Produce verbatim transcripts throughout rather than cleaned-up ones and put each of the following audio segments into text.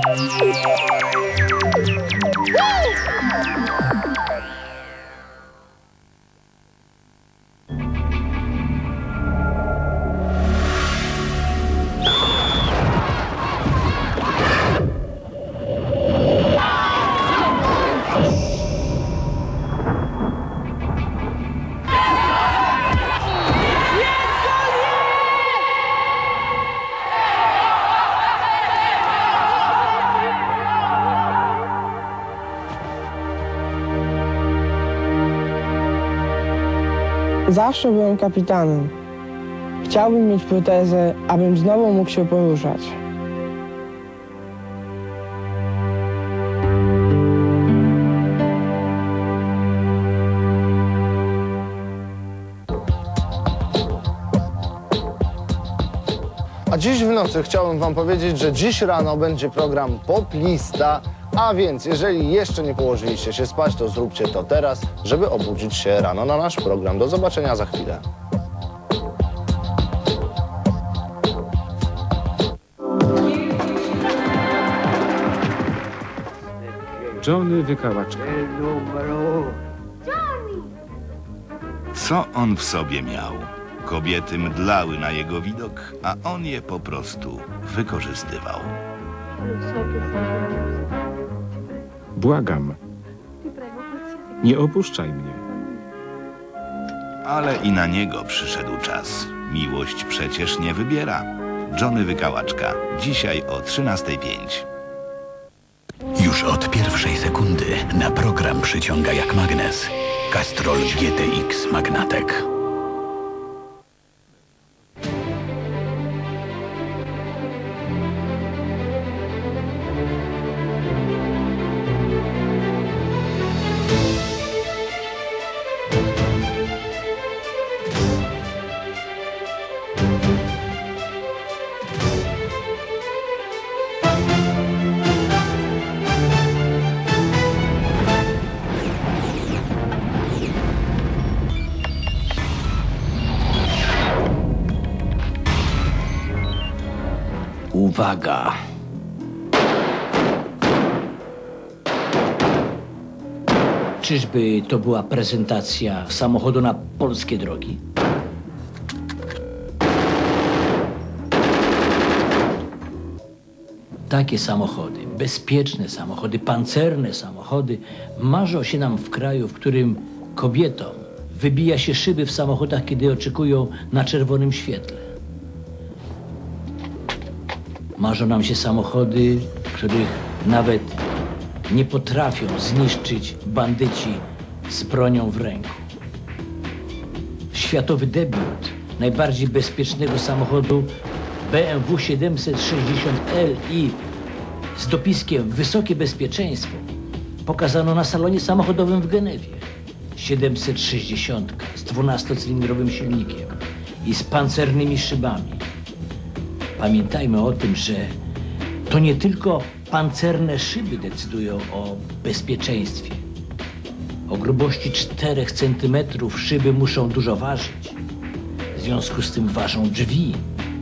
Zawsze byłem kapitanem. Chciałbym mieć protezę, abym znowu mógł się poruszać. A dziś w nocy chciałbym wam powiedzieć, że dziś rano będzie program Poplista, a więc jeżeli jeszcze nie położyliście się spać, to zróbcie to teraz, żeby obudzić się rano na nasz program. Do zobaczenia za chwilę. Johnny Wykałaczka. Co on w sobie miał? Kobiety mdlały na jego widok, a on je po prostu wykorzystywał. Błagam, nie opuszczaj mnie. Ale i na niego przyszedł czas. Miłość przecież nie wybiera. Johnny Wykałaczka. Dzisiaj o trzynastej pięć. Już od pierwszej sekundy na program przyciąga jak magnes Castrol G T X Magnatek. Uwaga! Czyżby to była prezentacja samochodu na polskie drogi? Takie samochody, bezpieczne samochody, pancerne samochody marzą się nam w kraju, w którym kobietom wybija się szyby w samochodach, kiedy oczekują na czerwonym świetle. Marzą nam się samochody, których nawet nie potrafią zniszczyć bandyci z bronią w ręku. Światowy debiut najbardziej bezpiecznego samochodu B M W siedemset sześćdziesiąt L i z dopiskiem Wysokie bezpieczeństwo pokazano na salonie samochodowym w Genewie. siedemset sześćdziesiąt z dwunastocylindrowym silnikiem i z pancernymi szybami. Pamiętajmy o tym, że to nie tylko pancerne szyby decydują o bezpieczeństwie. O grubości czterech centymetrów szyby muszą dużo ważyć. W związku z tym ważą drzwi.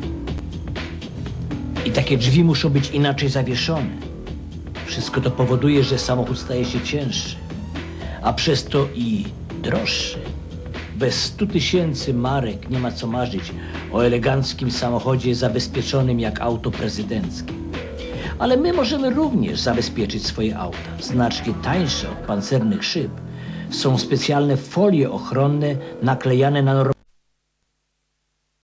I takie drzwi muszą być inaczej zawieszone. Wszystko to powoduje, że samochód staje się cięższy, a przez to i droższy. Bez stu tysięcy marek nie ma co marzyć o eleganckim samochodzie zabezpieczonym jak auto prezydenckie. Ale my możemy również zabezpieczyć swoje auta. Znacznie tańsze od pancernych szyb są specjalne folie ochronne naklejane na normalne